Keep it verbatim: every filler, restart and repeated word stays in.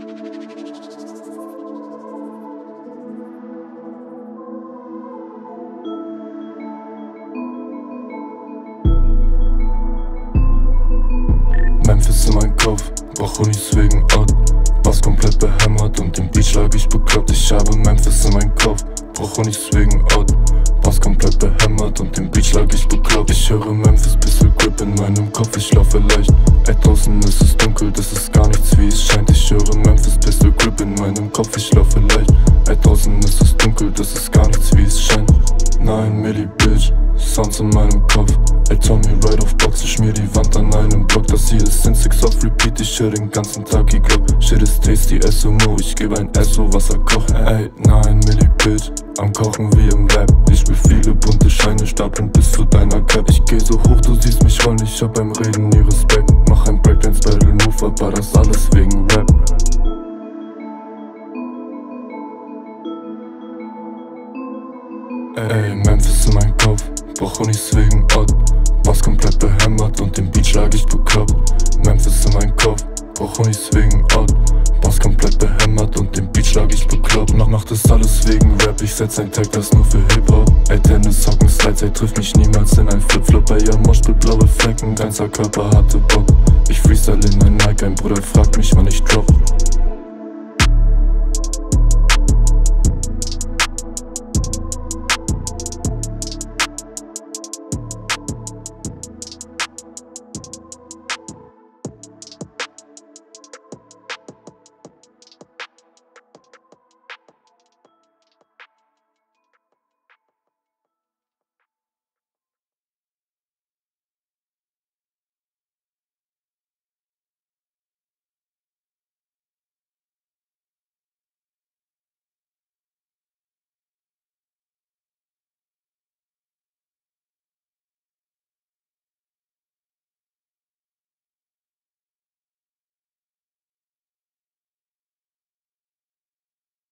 Memphis in mein Kopf, brauch Unis wegen Ort. Bass komplett behämmert und den Beat schlag ich bekloppt. Ich habe Memphis in mein Kopf, brauch Unis wegen Ort. Bass komplett behämmert und den Beat schlag ich bekloppt. Ich höre Memphis, bisschen Grip in meinem Kopf, ich laufe leicht. Ey, draußen ist es dunkel, das ist gar nichts wie es scheint. Ich höre Memphis, bisschen Grip in meinem Kopf, ich laufe leicht. Ey, draußen ist es dunkel, das ist gar nichts wie es scheint. Nein, Milli Bitch, Sounds in meinem Kopf. Ey, Tommy, Ride auf Box, ich schmier die Wand an einem Block. Das hier ist in six auf Repeat, ich hör den ganzen Tag die Glock. Shit is tasty, S M O, ich geb ein S, wo Wasser kocht. Ey, nein, Milli Bitch, am Kochen wie im Rap. Ich will viele bunte Scheine stapeln bis zu deiner Cap. Ich geh so hoch, du siehst mich rollen, ich hab beim Reden nie Respekt. Mach ein Breakdance Battle Move, aber das alles wegen Rap. Ey, Memphis in mein Kopf, brauch Unis wegen Ort. Bass komplett behämmert und den Beat schlag ich bekloppt. Memphis in mein Kopf, brauch Unis wegen Ort. Bass komplett behämmert und den Beat schlag ich bekloppt. Noch macht das alles wegen Rap, ich setz ein Tag, das nur für Hip-Hop. Ey, Tennis, Hocken, Slides, ey, trifft mich niemals in ein Flipflop. Ey, ja, Moshpit, blaue Flecken, ganzer Körper hatte Bock. Ich freestyle in ein Nike, ein Bruder fragt mich, wann ich drop.